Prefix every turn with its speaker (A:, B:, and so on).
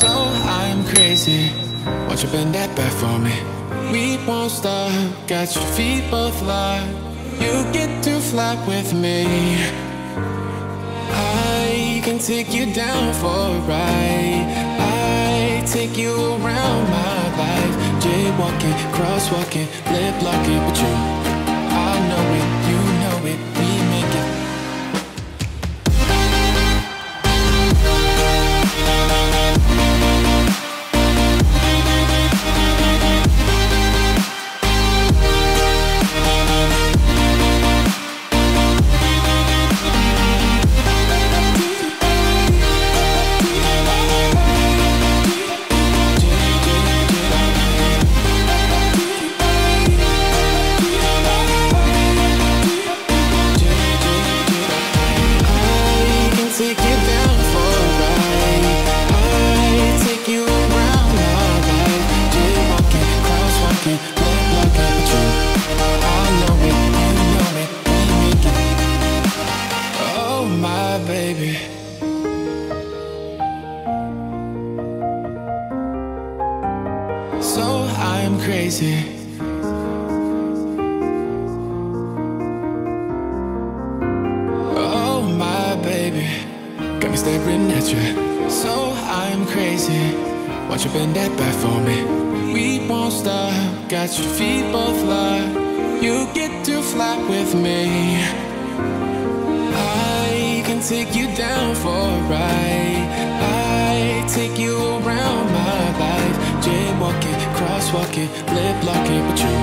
A: So I'm crazy, won't you bend that back for me? We won't stop, got your feet both locked. You get to fly with me. I can take you down for a ride. I take you around my life. Jaywalking, crosswalking, lip locking. But you, I know it, you know it, we make it. So I'm crazy. Oh my baby, got me staring at you. So I'm crazy, won't you bend that back for me? We won't stop, got your feet both locked. You get to fly with me. I can take you down for a ride. I take you around my life. Jaywalking, crosswalking, lip locking. But you,